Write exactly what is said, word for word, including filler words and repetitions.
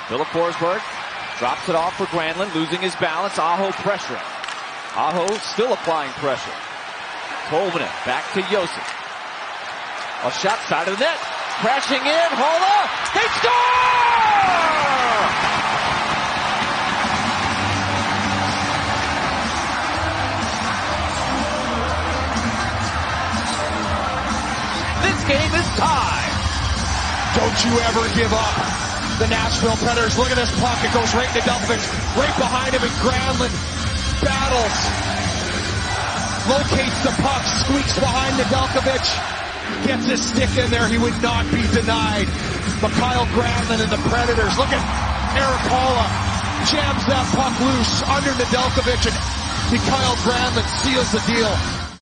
Filip Forsberg drops it off for Granlund, losing his balance. Aho pressuring. Aho still applying pressure. Tolvanen back to Josi. A shot side of the net. Crashing in. Haula. They score! This game is tied. Don't you ever give up. The Nashville Predators, look at this puck. It goes right to Nedeljkovic. Right behind him, and Granlund battles. Locates the puck, squeaks behind Nedeljkovic. Gets his stick in there. He would not be denied. Mikael Granlund and the Predators. Look at Erik Haula. Jams that puck loose under Nedeljkovic, and Mikael Granlund seals the deal.